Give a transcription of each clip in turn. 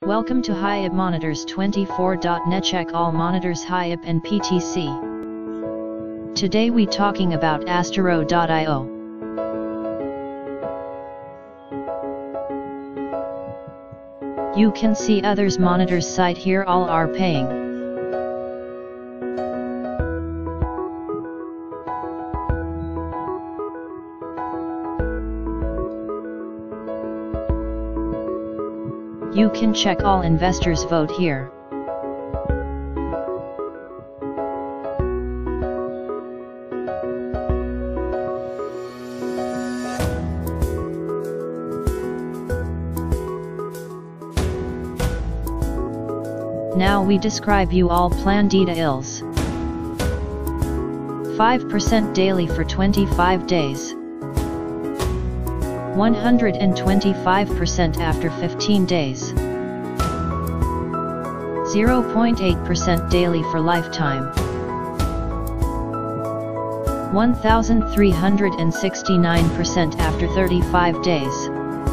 Welcome to Hyip Monitors 24.net. Check all monitors Hyip and PTC. Today we talking about Astro.io. You can see others monitors site here, all are paying. You can check all investors vote here. Now we describe you all plan details. 5% daily for 25 days. 125% after 15 days. 0.8% daily for lifetime. 1369% after 35 days.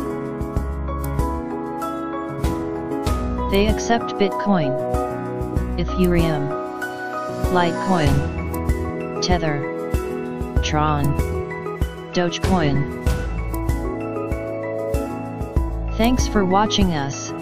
They accept Bitcoin, Ethereum, Litecoin, Tether, Tron, Dogecoin. Thanks for watching us.